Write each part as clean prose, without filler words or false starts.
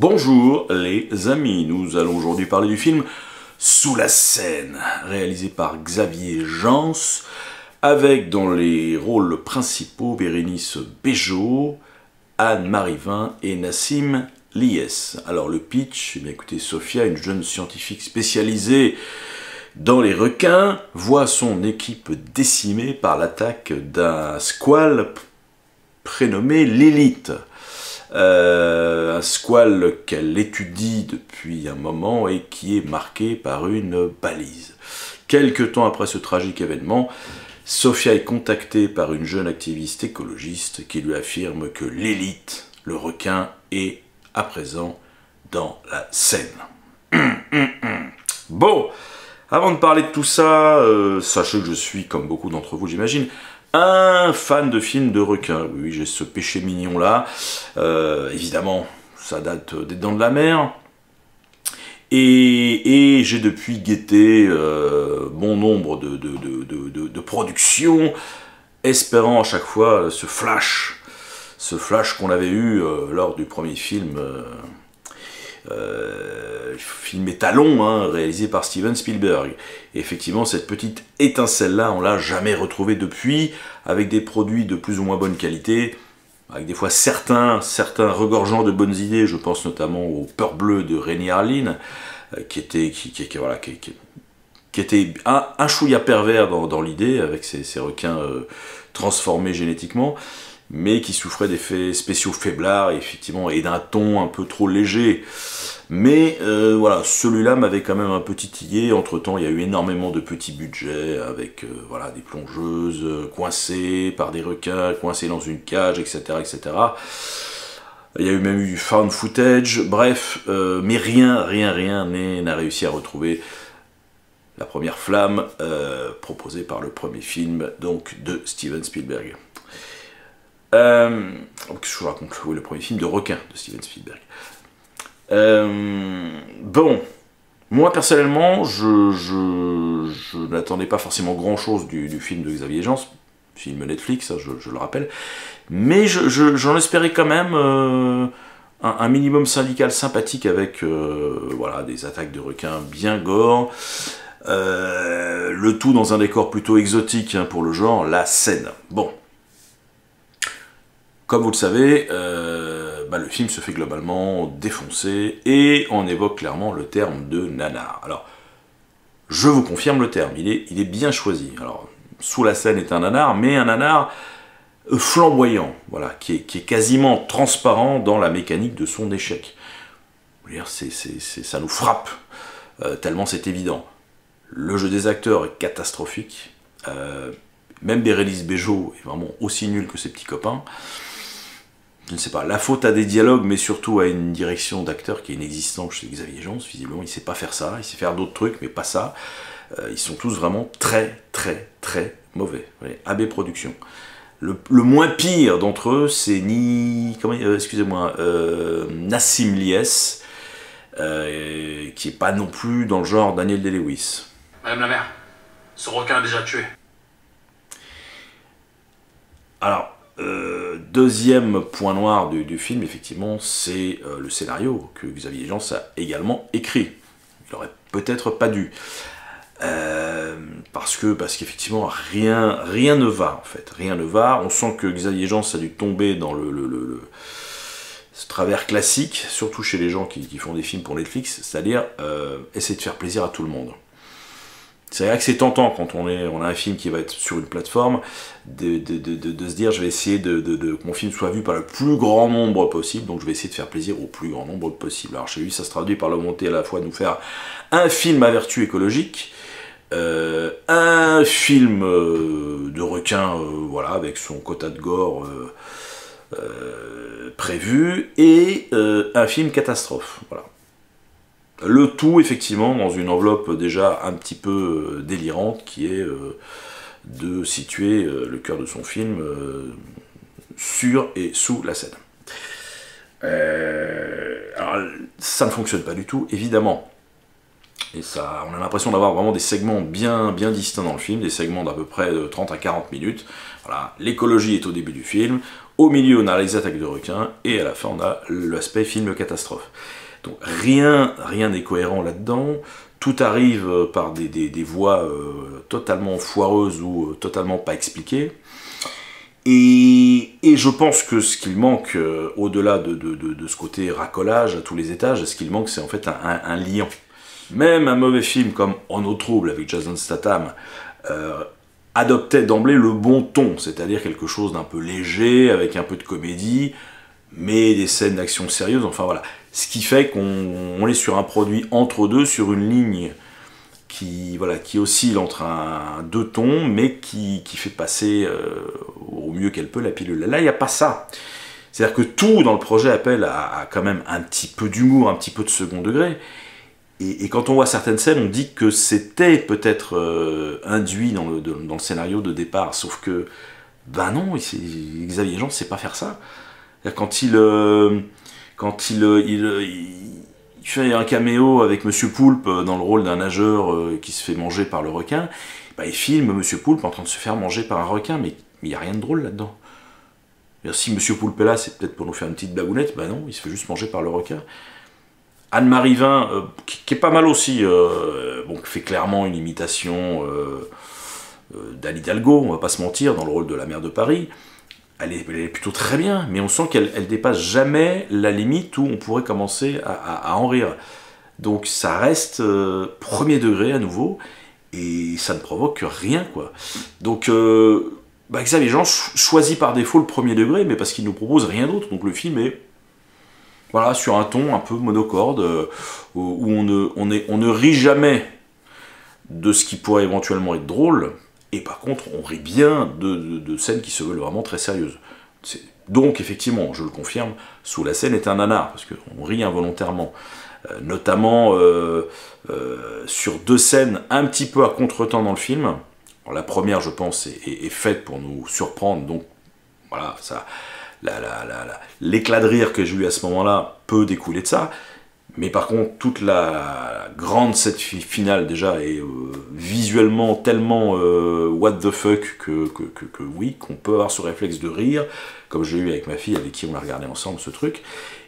Bonjour les amis, nous allons aujourd'hui parler du film Sous la Seine, réalisé par Xavier Jans, avec dans les rôles principaux Bérénice Bejo, Anne Marivin et Nassim Liès. Alors le pitch, eh bien, écoutez, Sophia, une jeune scientifique spécialisée dans les requins, voit son équipe décimée par l'attaque d'un squale prénommé l'Élite. Un squale qu'elle étudie depuis un moment et qui est marqué par une balise. Quelque temps après ce tragique événement, Sophia est contactée par une jeune activiste écologiste qui lui affirme que l'Élite, le requin, est à présent dans la Seine. Bon, avant de parler de tout ça, sachez que je suis, comme beaucoup d'entre vous j'imagine, un fan de films de requins. Oui, j'ai ce péché mignon là. Évidemment, ça date des Dents de la Mer. Et j'ai depuis guetté bon nombre de productions, espérant à chaque fois ce flash qu'on avait eu lors du premier film, film étalon, hein, réalisé par Steven Spielberg. Et effectivement, cette petite étincelle-là, on l'a jamais retrouvée depuis, avec des produits de plus ou moins bonne qualité, avec des fois certains regorgeants de bonnes idées. Je pense notamment au Peur Bleu de Renny Harlin, qui était un chouïa pervers dans l'idée, avec ces requins transformés génétiquement, mais qui souffrait d'effets spéciaux faiblards, et d'un ton un peu trop léger. Mais voilà, celui-là m'avait quand même un peu titillé. Entre-temps, il y a eu énormément de petits budgets, avec voilà, des plongeuses coincées par des requins, coincées dans une cage, etc. etc. Il y a eu même eu du found footage, bref, mais rien n'a réussi à retrouver la première flamme proposée par le premier film, donc de Steven Spielberg. Je vous raconte, oui, le premier film de requin de Steven Spielberg. Bon, moi personnellement, je n'attendais pas forcément grand chose du film de Xavier Jans, film Netflix, je le rappelle, mais j'en espérais quand même un minimum syndical sympathique avec voilà, des attaques de requins bien gore, le tout dans un décor plutôt exotique, hein, pour le genre, la Seine. Bon. Comme vous le savez, le film se fait globalement défoncer et on évoque clairement le terme de nanar. Alors, je vous confirme le terme, il est bien choisi. Alors, Sous la Seine est un nanar, mais un nanar flamboyant, voilà, qui est quasiment transparent dans la mécanique de son échec. Ça nous frappe, tellement c'est évident. Le jeu des acteurs est catastrophique. Même Bérénice Bejo est vraiment aussi nul que ses petits copains. Je ne sais pas, la faute à des dialogues, mais surtout à une direction d'acteur qui est inexistante chez Xavier Jans. Visiblement, il ne sait pas faire ça, il sait faire d'autres trucs, mais pas ça. Ils sont tous vraiment très mauvais. AB Productions. Le moins pire d'entre eux, c'est Nassim Liès, qui n'est pas non plus dans le genre Daniel Day-Lewis. Madame la mère, ce requin a déjà tué. Alors, deuxième point noir du film, effectivement, c'est le scénario que Xavier Jans a également écrit. Il aurait peut-être pas dû. Parce qu'effectivement, rien ne va, en fait. Rien ne va. On sent que Xavier Jans a dû tomber dans ce travers classique, surtout chez les gens qui font des films pour Netflix, c'est-à-dire essayer de faire plaisir à tout le monde. C'est vrai que c'est tentant quand on a un film qui va être sur une plateforme de se dire je vais essayer que mon film soit vu par le plus grand nombre possible, donc je vais essayer de faire plaisir au plus grand nombre possible. Alors chez lui ça se traduit par la volonté à la fois de nous faire un film à vertu écologique, un film de requin, voilà, avec son quota de gore prévu, et un film catastrophe, voilà. Le tout, effectivement, dans une enveloppe déjà un petit peu délirante, qui est de situer le cœur de son film sur et sous la Seine. Alors, ça ne fonctionne pas du tout, évidemment. Et ça, on a l'impression d'avoir vraiment des segments bien distincts dans le film, des segments d'à peu près de 30 à 40 minutes. Voilà, l'écologie est au début du film, au milieu on a les attaques de requins, et à la fin on a l'aspect film catastrophe. Donc rien n'est cohérent là-dedans, tout arrive par des voies totalement foireuses ou totalement pas expliquées. Et je pense que ce qu'il manque, au-delà de ce côté racolage à tous les étages, ce qu'il manque c'est en fait un lien. Même un mauvais film comme En eau trouble avec Jason Statham adoptait d'emblée le bon ton, c'est-à-dire quelque chose d'un peu léger, avec un peu de comédie, mais des scènes d'action sérieuses, enfin voilà. Ce qui fait qu'on est sur un produit entre deux, sur une ligne qui oscille entre deux tons, mais qui fait passer au mieux qu'elle peut la pilule. Là, il n'y a pas ça. C'est-à-dire que tout dans le projet appelle à quand même un petit peu d'humour, un petit peu de second degré. Et quand on voit certaines scènes, on dit que c'était peut-être induit dans le scénario de départ, sauf que, ben non, Xavier Jean ne sait pas faire ça. Quand il fait un caméo avec Monsieur Poulpe dans le rôle d'un nageur qui se fait manger par le requin, ben il filme Monsieur Poulpe en train de se faire manger par un requin, mais il n'y a rien de drôle là-dedans. Si Monsieur Poulpe est là, c'est peut-être pour nous faire une petite blagounette, ben non, il se fait juste manger par le requin. Anne-Marie Vin, qui est pas mal aussi, qui fait clairement une imitation d'Anne Hidalgo, on va pas se mentir, dans le rôle de la maire de Paris. Elle est plutôt très bien, mais on sent qu'elle dépasse jamais la limite où on pourrait commencer à en rire. Donc ça reste premier degré à nouveau, et ça ne provoque rien, quoi. Donc Xavier Jean choisit par défaut le premier degré, mais parce qu'il nous propose rien d'autre, donc le film est voilà, sur un ton un peu monocorde, où on ne rit jamais de ce qui pourrait éventuellement être drôle, et par contre, on rit bien de scènes qui se veulent vraiment très sérieuses. Donc, effectivement, je le confirme, Sous la Seine est un nanar, parce qu'on rit involontairement. Notamment sur deux scènes un petit peu à contretemps dans le film. Alors, la première, je pense, est faite pour nous surprendre, donc voilà, ça... l'éclat de rire que j'ai eu à ce moment-là peut découler de ça, mais par contre toute la grande scène finale déjà est visuellement tellement what the fuck que oui, qu'on peut avoir ce réflexe de rire, comme j'ai eu avec ma fille avec qui on a regardé ensemble ce truc,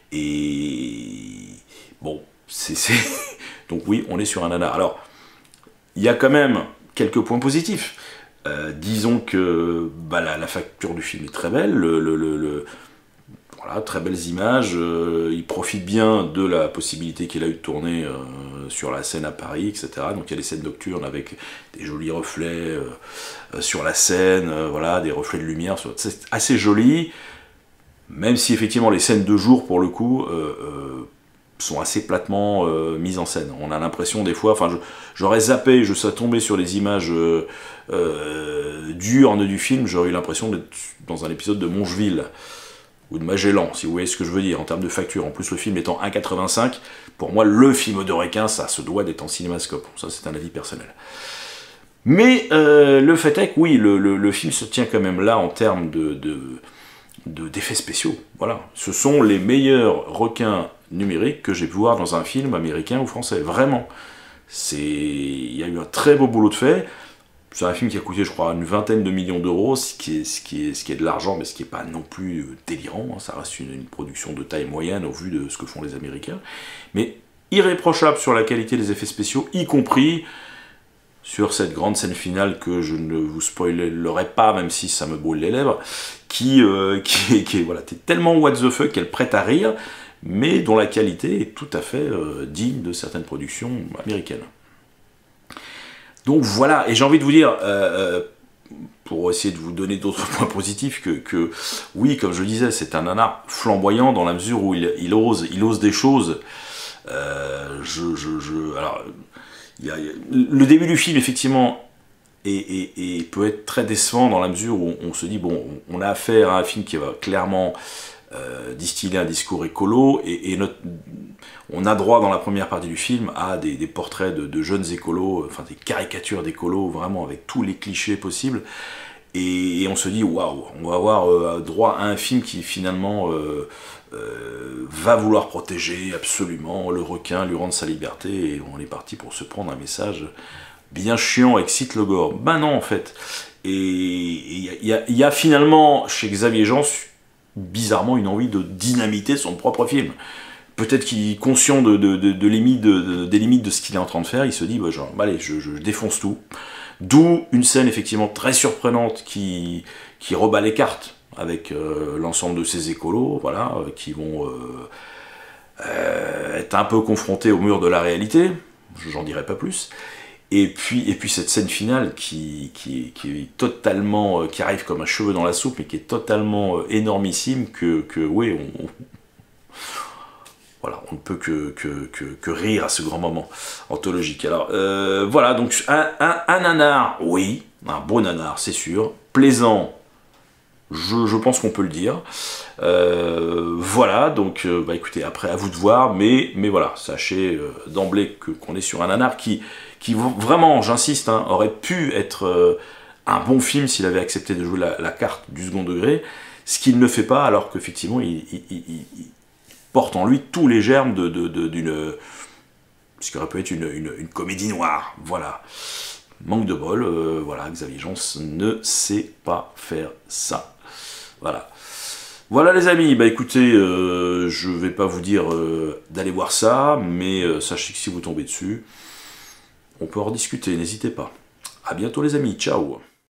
et bon, donc oui, on est sur un nanar. Alors, il y a quand même quelques points positifs. Disons que la facture du film est très belle, voilà, très belles images, il profite bien de la possibilité qu'il a eu de tourner sur la Seine à Paris, etc. Donc il y a des scènes nocturnes avec des jolis reflets sur la Seine, voilà, des reflets de lumière, c'est assez joli, même si effectivement les scènes de jour, pour le coup, sont assez platement mises en scène. On a l'impression des fois, enfin j'aurais zappé, je serais tombé sur les images diurnes du film, j'aurais eu l'impression d'être dans un épisode de Mongeville, ou de Magellan, si vous voyez ce que je veux dire, en termes de facture. En plus, le film étant 1,85, pour moi, le film de requin, ça se doit d'être en cinémascope. Ça, c'est un avis personnel. Mais le fait est que, oui, le film se tient quand même là en termes d'effets spéciaux. Voilà. Ce sont les meilleurs requins numériques que j'ai pu voir dans un film américain ou français. Vraiment. Il y a eu un très beau boulot de fait. C'est un film qui a coûté, je crois, une vingtaine de millions d'euros, ce qui est de l'argent, mais ce qui n'est pas non plus délirant. Hein. Ça reste une production de taille moyenne au vu de ce que font les Américains. Mais irréprochable sur la qualité des effets spéciaux, y compris sur cette grande scène finale que je ne vous spoilerai pas, même si ça me brûle les lèvres, qui est voilà, tellement what the fuck qu'elle prête à rire, mais dont la qualité est tout à fait digne de certaines productions américaines. Donc voilà, et j'ai envie de vous dire, pour essayer de vous donner d'autres points positifs, que oui, comme je le disais, c'est un nanar flamboyant dans la mesure où il ose des choses. Alors, le début du film, effectivement, peut être très décevant dans la mesure où on se dit, bon, on a affaire à un film qui va clairement distiller un discours écolo, et on a droit dans la première partie du film à des portraits de jeunes écolos, enfin des caricatures d'écolos, vraiment avec tous les clichés possibles, et on se dit waouh, on va avoir droit à un film qui finalement va vouloir protéger absolument le requin, lui rendre sa liberté, et on est parti pour se prendre un message bien chiant avec Sith le gore. Ben non en fait. Et il y a finalement chez Xavier Jeans bizarrement une envie de dynamiter son propre film. Peut-être qu'il est conscient des limites de ce qu'il est en train de faire, il se dit, bah, genre, allez, je défonce tout. D'où une scène effectivement très surprenante qui rebat les cartes avec l'ensemble de ces écolos, voilà, qui vont être un peu confrontés au mur de la réalité, j'en dirai pas plus. Et puis cette scène finale qui est totalement, qui arrive comme un cheveu dans la soupe, mais qui est totalement énormissime, que oui, voilà, on ne peut que rire à ce grand moment anthologique. Alors voilà, donc un nanar, oui, un beau nanar, c'est sûr, plaisant, je pense qu'on peut le dire. Voilà, donc bah écoutez, après à vous de voir, mais voilà, sachez d'emblée qu'on est sur un nanar qui vraiment, j'insiste, hein, aurait pu être un bon film s'il avait accepté de jouer la carte du second degré, ce qu'il ne fait pas, alors qu'effectivement il porte en lui tous les germes d'une ce qui aurait pu être une comédie noire. Voilà. Manque de bol, voilà, Xavier Jeans ne sait pas faire ça. Voilà. Voilà les amis, bah écoutez, je vais pas vous dire d'aller voir ça, mais sachez que si vous tombez dessus, on peut en discuter, n'hésitez pas. A bientôt les amis, ciao.